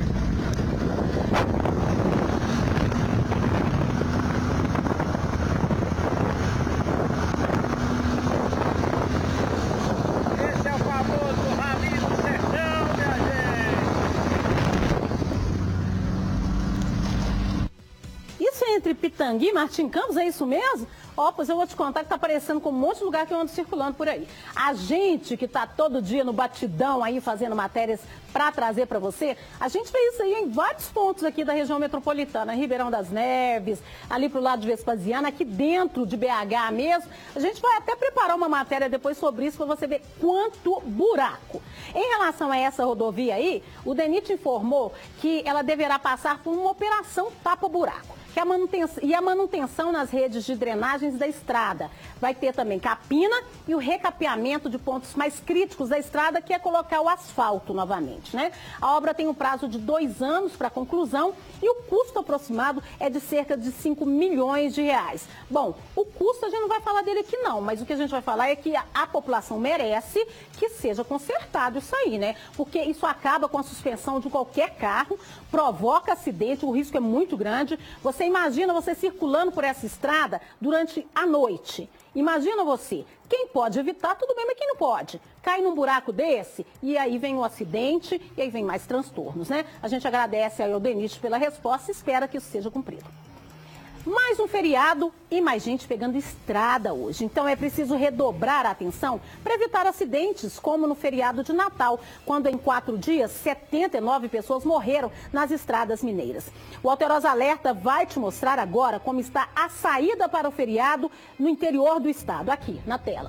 Esse é o famoso Rally do Sertão, minha gente. Isso é entre entre Pitangui e Martim Campos, é isso mesmo? Ó, pois eu vou te contar que tá aparecendo com um monte de lugar que eu ando circulando por aí. A gente que tá todo dia no batidão aí fazendo matérias para trazer para você, a gente vê isso aí em vários pontos aqui da região metropolitana, Ribeirão das Neves, ali pro lado de Vespasiano, aqui dentro de BH mesmo. A gente vai até preparar uma matéria depois sobre isso para você ver quanto buraco. Em relação a essa rodovia aí, o DENIT informou que ela deverá passar por uma operação tapa-buraco. E a manutenção nas redes de drenagens da estrada. Vai ter também capina e o recapeamento de pontos mais críticos da estrada, que é colocar o asfalto novamente, né? A obra tem um prazo de 2 anos para conclusão e o custo aproximado é de cerca de 5 milhões de reais. Bom, o custo a gente não vai falar dele aqui não, mas o que a gente vai falar é que a população merece que seja consertado isso aí, né? Porque isso acaba com a suspensão de qualquer carro, provoca acidente, o risco é muito grande. Você imagina você circulando por essa estrada durante a noite. Imagina você, quem pode evitar, tudo bem, mas quem não pode? Cai num buraco desse e aí vem o acidente e aí vem mais transtornos, né? A gente agradece aí ao DENIT pela resposta e espera que isso seja cumprido. Mais um feriado e mais gente pegando estrada hoje. Então é preciso redobrar a atenção para evitar acidentes, como no feriado de Natal, quando em 4 dias 79 pessoas morreram nas estradas mineiras. O Alterosa Alerta vai te mostrar agora como está a saída para o feriado no interior do estado, aqui na tela.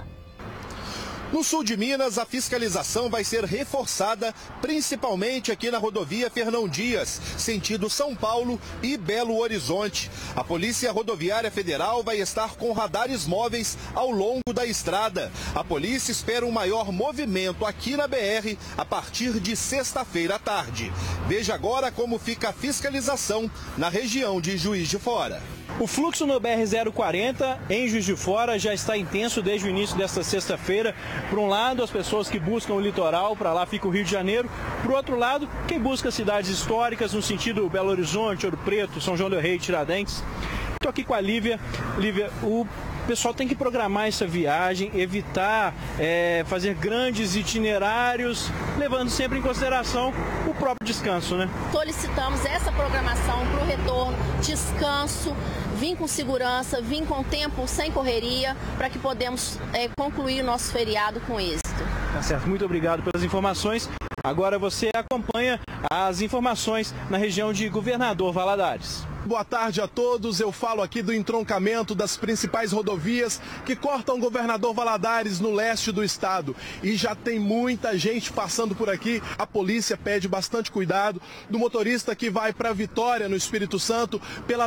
No sul de Minas, a fiscalização vai ser reforçada, principalmente aqui na rodovia Fernão Dias, sentido São Paulo e Belo Horizonte. A Polícia Rodoviária Federal vai estar com radares móveis ao longo da estrada. A polícia espera um maior movimento aqui na BR a partir de sexta-feira à tarde. Veja agora como fica a fiscalização na região de Juiz de Fora. O fluxo no BR-040 em Juiz de Fora já está intenso desde o início desta sexta-feira. Por um lado, as pessoas que buscam o litoral, para lá fica o Rio de Janeiro. Por outro lado, quem busca cidades históricas no sentido Belo Horizonte, Ouro Preto, São João del Rei, Tiradentes. Estou aqui com a Lívia. Lívia, o pessoal tem que programar essa viagem, evitar fazer grandes itinerários, levando sempre em consideração o próprio descanso, né? Solicitamos essa programação para o retorno, descanso, vir com segurança, vir com tempo sem correria, para que podemos concluir o nosso feriado com êxito. Tá certo, muito obrigado pelas informações. Agora você acompanha as informações na região de Governador Valadares. Boa tarde a todos, eu falo aqui do entroncamento das principais rodovias que cortam Governador Valadares no leste do estado. E já tem muita gente passando por aqui, a polícia pede bastante cuidado do motorista que vai para Vitória, no Espírito Santo, pela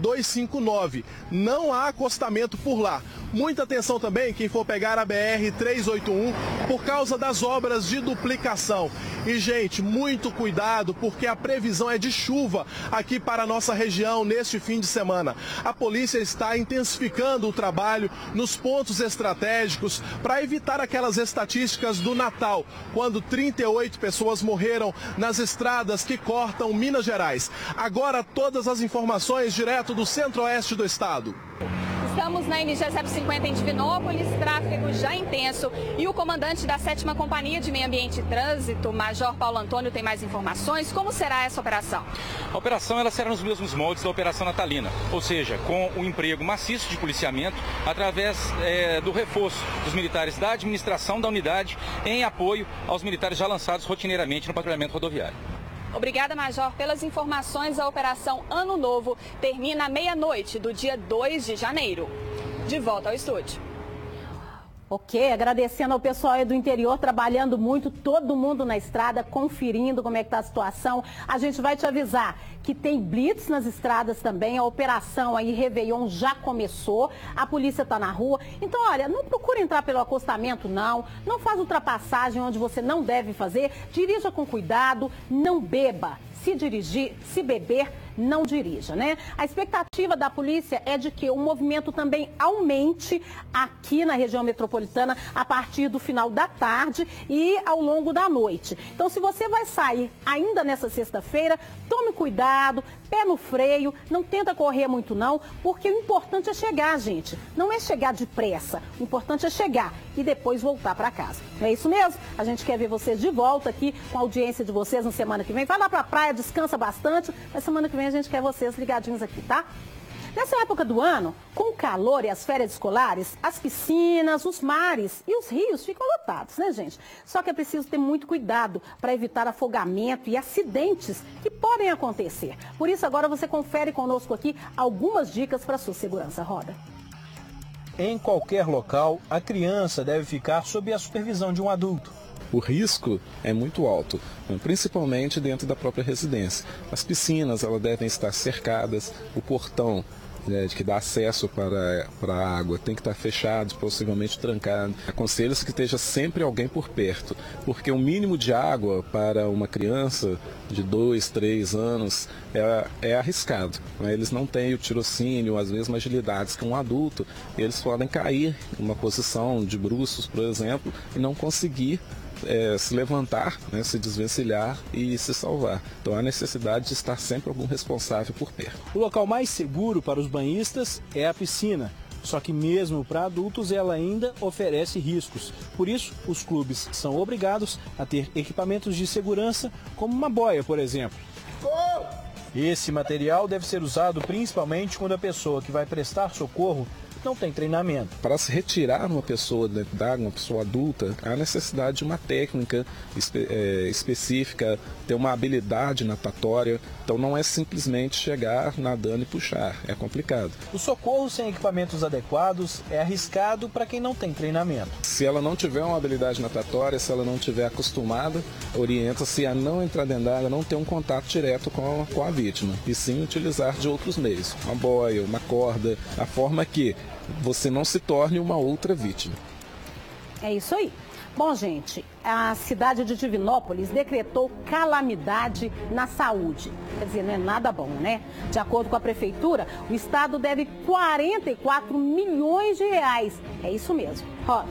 BR-259. Não há acostamento por lá. Muita atenção também quem for pegar a BR-381 por causa das obras de duplicação. E gente, muito cuidado porque a previsão é de chuva aqui para a nossa região neste fim de semana. A polícia está intensificando o trabalho nos pontos estratégicos para evitar aquelas estatísticas do Natal, quando 38 pessoas morreram nas estradas que cortam Minas Gerais. Agora todas as informações direto do centro-oeste do estado. Estamos na NG 050 em Divinópolis, tráfego já intenso. E o comandante da 7ª Companhia de Meio Ambiente e Trânsito, Major Paulo Antônio, tem mais informações. Como será essa operação? A operação ela será nos mesmos moldes da Operação Natalina, ou seja, com o emprego maciço de policiamento através do reforço dos militares da administração da unidade em apoio aos militares já lançados rotineiramente no patrulhamento rodoviário. Obrigada, Major, pelas informações. A Operação Ano Novo termina à meia-noite do dia 2 de janeiro. De volta ao estúdio. Ok, agradecendo ao pessoal aí do interior, trabalhando muito, todo mundo na estrada, conferindo como é que está a situação. A gente vai te avisar que tem blitz nas estradas também, a operação aí Réveillon já começou, a polícia está na rua. Então, olha, não procura entrar pelo acostamento, não faz ultrapassagem onde você não deve fazer, dirija com cuidado, não beba. Se dirigir, se beber, não dirija, né? A expectativa da polícia é de que o movimento também aumente aqui na região metropolitana a partir do final da tarde e ao longo da noite. Então, se você vai sair ainda nessa sexta-feira, tome cuidado, pé no freio, não tenta correr muito não, porque o importante é chegar, gente. Não é chegar depressa, o importante é chegar e depois voltar para casa. Não é isso mesmo? A gente quer ver vocês de volta aqui com a audiência de vocês na semana que vem. Vai lá para a praia, descansa bastante, mas semana que vem a gente quer vocês ligadinhos aqui, tá? Nessa época do ano, com o calor e as férias escolares, as piscinas, os mares e os rios ficam lotados, né, gente? Só que é preciso ter muito cuidado para evitar afogamento e acidentes que podem acontecer. Por isso, agora você confere conosco aqui algumas dicas para a sua segurança. Roda. Em qualquer local, a criança deve ficar sob a supervisão de um adulto. O risco é muito alto, principalmente dentro da própria residência. As piscinas elas devem estar cercadas, o portão que dá acesso para a água tem que estar fechado, possivelmente trancado. Aconselho-se que esteja sempre alguém por perto, porque o mínimo de água para uma criança de 2, 3 anos é arriscado. Eles não têm o tirocínio, as mesmas agilidades que um adulto, eles podem cair em uma posição de bruços, por exemplo, e não conseguir se levantar, né, se desvencilhar e se salvar. Então há necessidade de estar sempre algum responsável por perto. O local mais seguro para os banhistas é a piscina. Só que mesmo para adultos ela ainda oferece riscos. Por isso, os clubes são obrigados a ter equipamentos de segurança, como uma boia, por exemplo. Esse material deve ser usado principalmente quando a pessoa que vai prestar socorro não tem treinamento. Para se retirar uma pessoa dentro d'água, uma pessoa adulta, há necessidade de uma técnica específica, ter uma habilidade natatória. Então não é simplesmente chegar nadando e puxar, é complicado. O socorro sem equipamentos adequados é arriscado para quem não tem treinamento. Se ela não tiver uma habilidade natatória, se ela não estiver acostumada, orienta-se a não entrar dentro d'água, não ter um contato direto com a vítima, e sim utilizar de outros meios, uma boia, uma corda, a forma que você não se torne uma outra vítima. É isso aí. Bom, gente, a cidade de Divinópolis decretou calamidade na saúde. Quer dizer, não é nada bom, né? De acordo com a prefeitura, o estado deve 44 milhões de reais. É isso mesmo. Roda.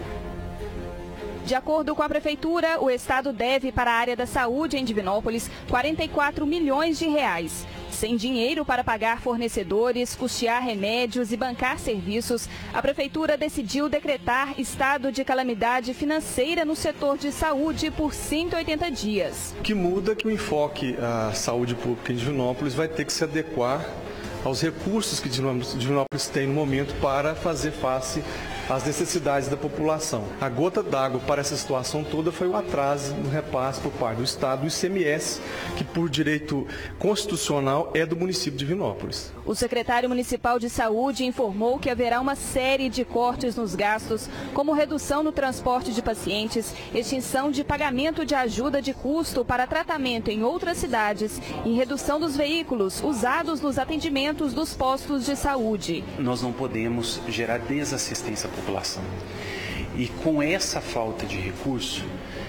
De acordo com a prefeitura, o estado deve para a área da saúde em Divinópolis 44 milhões de reais. Sem dinheiro para pagar fornecedores, custear remédios e bancar serviços, a prefeitura decidiu decretar estado de calamidade financeira no setor de saúde por 180 dias. O que muda é que o enfoque à saúde pública em Divinópolis vai ter que se adequar aos recursos que Divinópolis tem no momento para fazer face às necessidades da população. A gota d'água para essa situação toda foi o atraso no repasse por parte do Estado do ICMS, que por direito constitucional é do município de Divinópolis. O secretário municipal de saúde informou que haverá uma série de cortes nos gastos, como redução no transporte de pacientes, extinção de pagamento de ajuda de custo para tratamento em outras cidades e redução dos veículos usados nos atendimentos dos postos de saúde. Nós não podemos gerar desassistência à população. E com essa falta de recurso,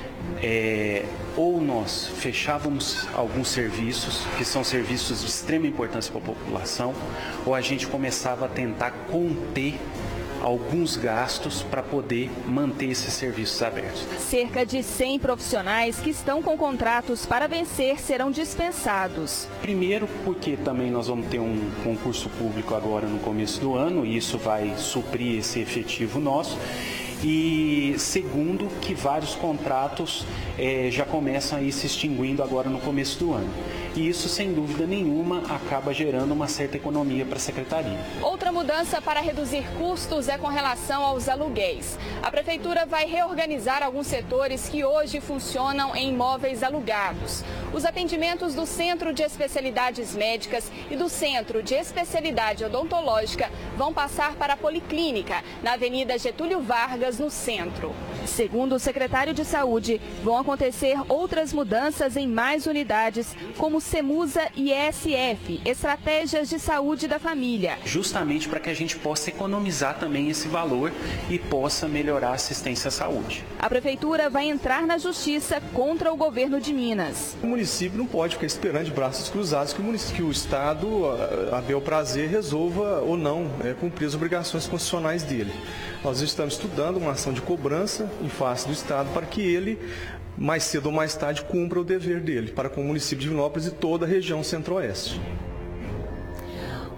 ou nós fechávamos alguns serviços, que são serviços de extrema importância para a população, ou a gente começava a tentar conter alguns gastos para poder manter esses serviços abertos. Cerca de 100 profissionais que estão com contratos para vencer serão dispensados. Primeiro, porque também nós vamos ter um concurso público agora no começo do ano, e isso vai suprir esse efetivo nosso. E segundo, que vários contratos já começam a ir se extinguindo agora no começo do ano. E isso, sem dúvida nenhuma, acaba gerando uma certa economia para a Secretaria. Outra mudança para reduzir custos é com relação aos aluguéis. A Prefeitura vai reorganizar alguns setores que hoje funcionam em imóveis alugados. Os atendimentos do Centro de Especialidades Médicas e do Centro de Especialidade Odontológica vão passar para a Policlínica, na Avenida Getúlio Vargas, no centro. Segundo o secretário de Saúde, vão acontecer outras mudanças em mais unidades, como CEMUSA e ESF, Estratégias de Saúde da Família. Justamente para que a gente possa economizar também esse valor e possa melhorar a assistência à saúde. A Prefeitura vai entrar na Justiça contra o governo de Minas. O município não pode ficar esperando de braços cruzados que o Estado, a bel prazer, resolva ou não cumprir as obrigações constitucionais dele. Nós estamos estudando uma ação de cobrança em face do Estado para que ele, mais cedo ou mais tarde, cumpra o dever dele para com o município de Divinópolis e toda a região centro-oeste.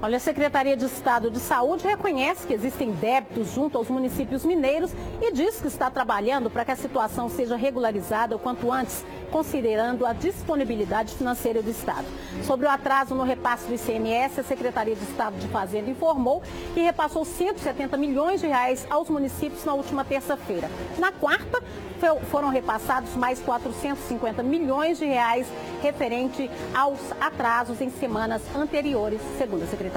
Olha, a Secretaria de Estado de Saúde reconhece que existem débitos junto aos municípios mineiros e diz que está trabalhando para que a situação seja regularizada o quanto antes, considerando a disponibilidade financeira do Estado. Sobre o atraso no repasse do ICMS, a Secretaria de Estado de Fazenda informou que repassou 170 milhões de reais aos municípios na última terça-feira. Na quarta, foram repassados mais 450 milhões de reais referente aos atrasos em semanas anteriores, segundo a Secretaria.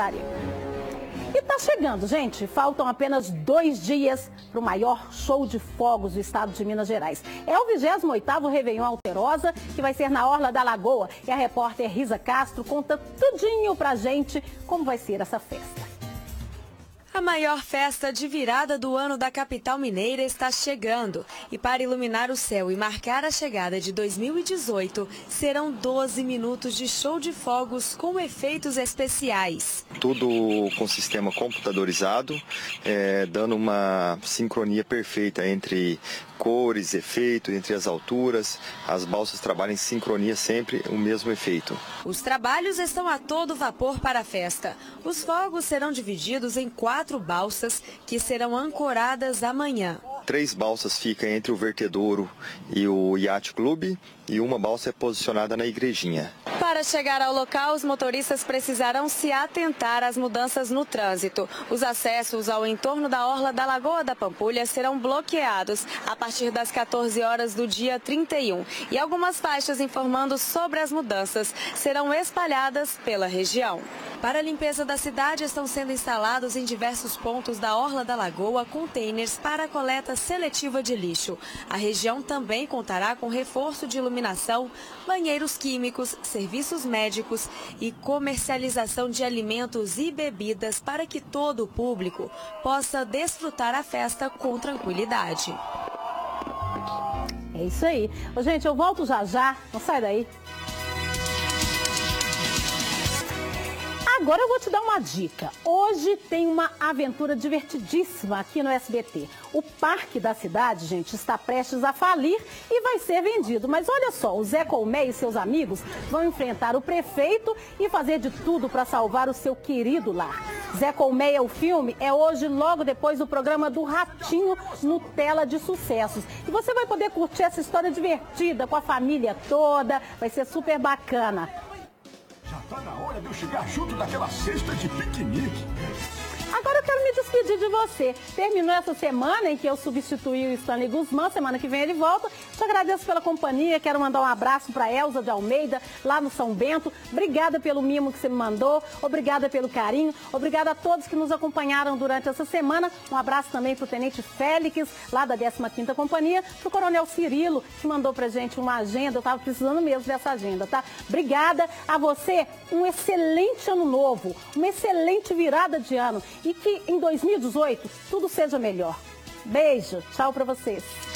E tá chegando, gente. Faltam apenas 2 dias para o maior show de fogos do estado de Minas Gerais. É o 28º Réveillon Alterosa, que vai ser na Orla da Lagoa. E a repórter Risa Castro conta tudinho pra gente como vai ser essa festa. A maior festa de virada do ano da capital mineira está chegando. E para iluminar o céu e marcar a chegada de 2018, serão 12 minutos de show de fogos com efeitos especiais. Tudo com sistema computadorizado, dando uma sincronia perfeita entre cores, efeitos, entre as alturas. As balsas trabalham em sincronia sempre, o mesmo efeito. Os trabalhos estão a todo vapor para a festa. Os fogos serão divididos em 4 balsas que serão ancoradas amanhã. 3 balsas ficam entre o vertedouro e o Yacht Club e uma balsa é posicionada na igrejinha. Para chegar ao local, os motoristas precisarão se atentar às mudanças no trânsito. Os acessos ao entorno da Orla da Lagoa da Pampulha serão bloqueados a partir das 14 horas do dia 31. E algumas faixas informando sobre as mudanças serão espalhadas pela região. Para a limpeza da cidade, estão sendo instalados em diversos pontos da Orla da Lagoa containers para coleta seletiva de lixo. A região também contará com reforço de iluminação, banheiros químicos, serviços médicos e comercialização de alimentos e bebidas para que todo o público possa desfrutar a festa com tranquilidade. É isso aí. Ô, gente, eu volto já. Não sai daí. Agora eu vou te dar uma dica. Hoje tem uma aventura divertidíssima aqui no SBT. O parque da cidade, gente, está prestes a falir e vai ser vendido. Mas olha só, o Zé Colmé e seus amigos vão enfrentar o prefeito e fazer de tudo para salvar o seu querido lar. Zé Colmeia, o filme, é hoje logo depois do programa do Ratinho no Tela de Sucessos. E você vai poder curtir essa história divertida com a família toda, vai ser super bacana. Já tá na hora de eu chegar junto daquela cesta de piquenique. Agora eu quero me despedir de você. Terminou essa semana em que eu substituí o Stanley Guzmán. Semana que vem ele volta. Te agradeço pela companhia. Quero mandar um abraço para Elza de Almeida, lá no São Bento. Obrigada pelo mimo que você me mandou. Obrigada pelo carinho. Obrigada a todos que nos acompanharam durante essa semana. Um abraço também para o Tenente Félix, lá da 15ª Companhia. Para o Coronel Cirilo, que mandou pra gente uma agenda. Eu estava precisando mesmo dessa agenda, tá? Obrigada a você. Um excelente ano novo. Uma excelente virada de ano. E que em 2018 tudo seja melhor. Beijo, tchau para vocês.